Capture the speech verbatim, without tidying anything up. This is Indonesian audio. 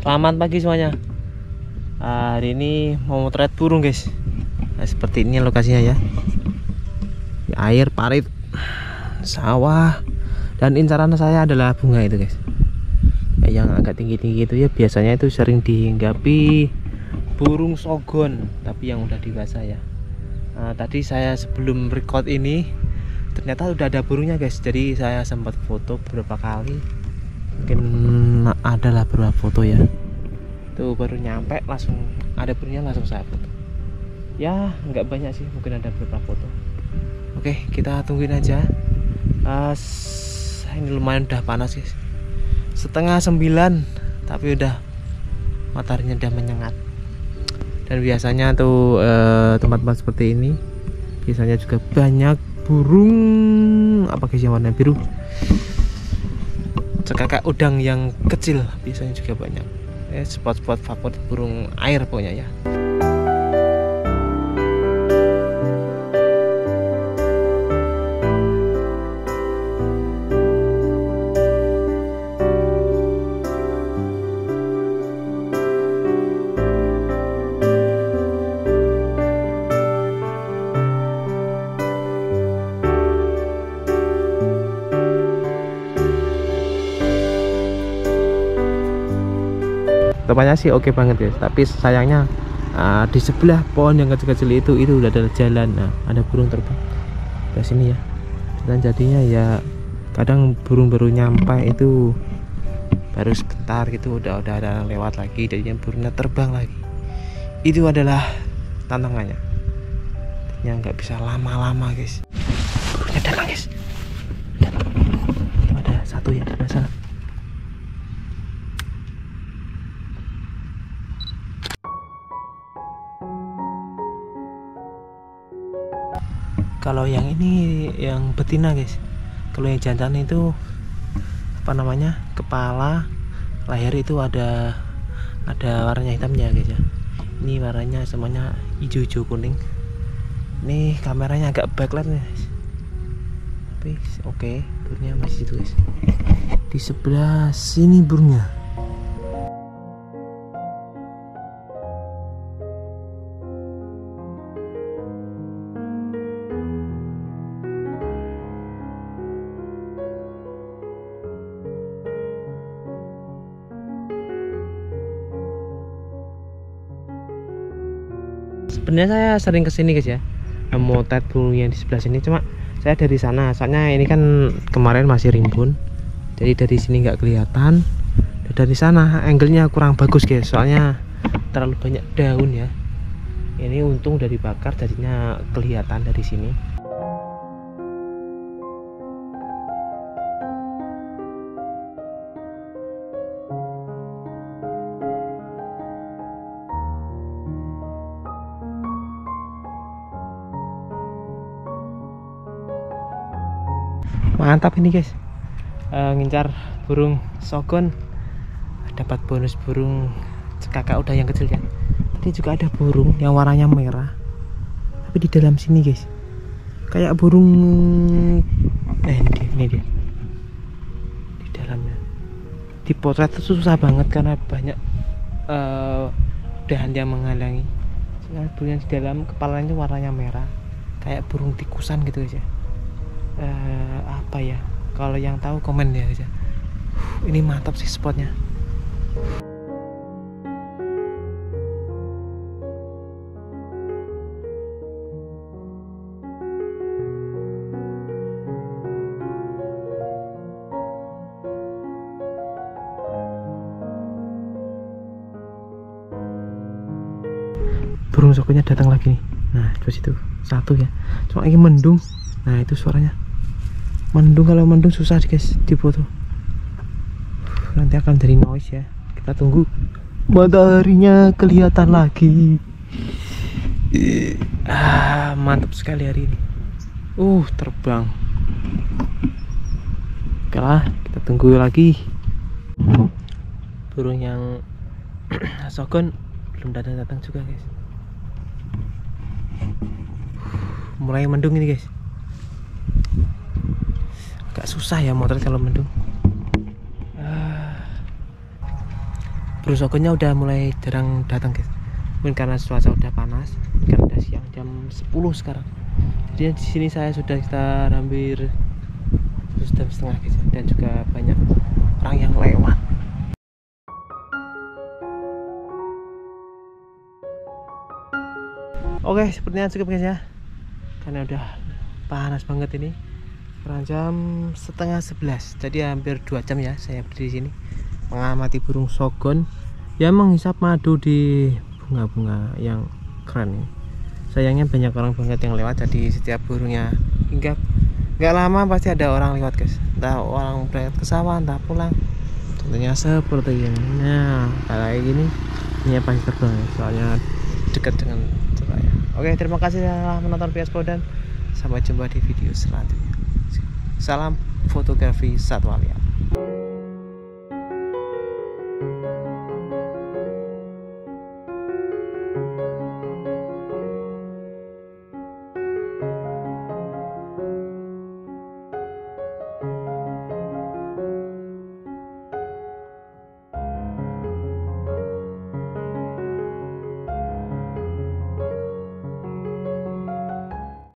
Selamat pagi semuanya. Hari ini mau motret burung guys. Nah, seperti ini lokasinya ya. Air, parit, sawah, dan incaran saya adalah bunga itu guys. Yang agak tinggi-tinggi itu ya biasanya itu sering dihinggapi burung sogon, tapi yang udah dewasa ya. Nah, tadi saya sebelum record ini ternyata udah ada burungnya guys. Jadi saya sempat foto beberapa kali. Mungkin adalah beberapa foto ya. Tuh baru nyampe langsung ada burungnya, langsung saya foto. Ya nggak banyak sih, mungkin ada beberapa foto. Oke, kita tungguin aja. Uh, ini lumayan udah panas guys. Setengah sembilan, tapi udah mataharinya udah menyengat. Dan biasanya tuh uh, tempat-tempat seperti ini biasanya juga banyak burung apa guys yang warna biru. Cekakak udang yang kecil biasanya juga banyak. Eh, spot-spot favorit burung air pokoknya ya. Tempatnya sih oke banget guys, tapi sayangnya uh, di sebelah pohon yang kecil-kecil itu itu udah ada jalan. Nah, ada burung terbang ke sini ya. Dan jadinya ya kadang burung baru nyampe itu baru sebentar gitu udah udah ada lewat lagi, jadinya burungnya terbang lagi. Itu adalah tantangannya. Yang nggak bisa lama-lama guys. Burungnya datang guys. Datang. Itu ada satu ya di sana. Kalau yang ini yang betina guys. Kalau yang jantan itu apa namanya, kepala, leher itu ada ada warnanya hitamnya guys ya. Ini warnanya semuanya hijau-hijau kuning. Ini kameranya agak backlight nih guys. Tapi oke, okay, burungnya masih situ guys. Di sebelah sini burungnya. Sebenarnya saya sering kesini guys ya, motret burung yang di sebelah sini. Cuma saya dari sana, soalnya ini kan kemarin masih rimbun, jadi dari sini nggak kelihatan. Dan dari sana angle-nya kurang bagus guys, soalnya terlalu banyak daun ya. Ini untung udah dibakar, jadinya kelihatan dari sini. Mantap ini guys, e, ngincar burung sogon, dapat bonus burung cekakak udang yang kecil ya. Tadi juga ada burung yang warnanya merah, tapi di dalam sini guys, kayak burung eh ini dia, ini dia di dalamnya. Di potret itu susah banget karena banyak e, dahan yang menghalangi. Soalnya burung yang di dalam kepalanya itu warnanya merah, kayak burung tikusan gitu guys ya. Uh, apa ya, kalau yang tahu komen ya aja. Uh, ini mantap sih spotnya. Burung sogonya datang lagi nih. Nah terus itu satu ya, cuma ini mendung. Nah itu suaranya mendung. Kalau mendung susah guys di foto, nanti akan dari noise ya. Kita tunggu mataharinya kelihatan lagi. Ah, mantap sekali hari ini. Uh terbang. Oke lah, kita tunggu lagi. Burung yang sogon belum datang-datang juga guys. Mulai mendung ini guys. Agak susah ya motret kalau mendung. burung sogonnya udah mulai jarang datang guys, mungkin karena cuaca udah panas, kan udah siang jam sepuluh sekarang. Jadi di sini saya sudah sekitar hampir satu jam setengah guys, dan juga banyak orang yang lewat. Oke, sepertinya cukup guys ya, karena udah panas banget ini. Sekarang jam setengah sebelas, jadi hampir dua jam ya saya berdiri di sini mengamati burung sogon yang menghisap madu di bunga-bunga yang keren ini. Sayangnya banyak orang banget yang lewat, jadi setiap burungnya hinggap nggak lama pasti ada orang lewat guys, entah orang berangkat ke sawah, entah pulang. Contohnya seperti ini. Nah, kayak gini ini pasti terbang, soalnya dekat dengan Surabaya. Oke, terima kasih telah menonton Piaspo dan sampai jumpa di video selanjutnya. Salam fotografi satwa liar.